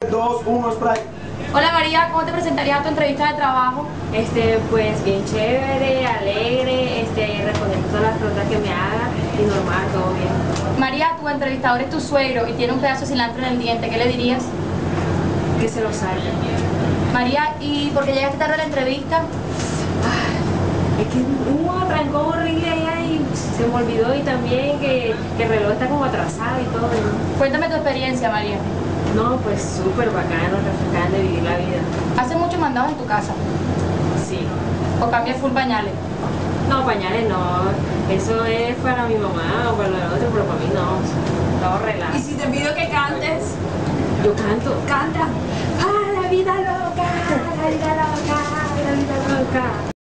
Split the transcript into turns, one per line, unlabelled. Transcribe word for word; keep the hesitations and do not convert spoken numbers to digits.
Dos, uno, spray.
Hola María, ¿cómo te presentarías a tu entrevista de trabajo?
Este, pues bien chévere, alegre, este, respondiendo todas las preguntas que me haga y normal, todo bien.
María, tu entrevistador es tu suegro y tiene un pedazo de cilantro en el diente, ¿qué le dirías?
Que se lo salga.
María, ¿y por qué llegaste tarde a la entrevista?
Es que hubo un trancón horrible allá y se me olvidó y también que, que el reloj está como atrasado y todo, ¿no?
Cuéntame tu experiencia, María.
No, pues súper bacano, refrescante de vivir la vida.
¿Hace muchos mandados en tu casa?
Sí.
¿O cambias full pañales?
No, pañales no. Eso es para mi mamá o para el otro, pero para mí no. Todo relajo.
¿Y si te pido que cantes?
Yo canto.
Canta.
¡Ah, la vida loca! ¡La vida loca! ¡La vida loca!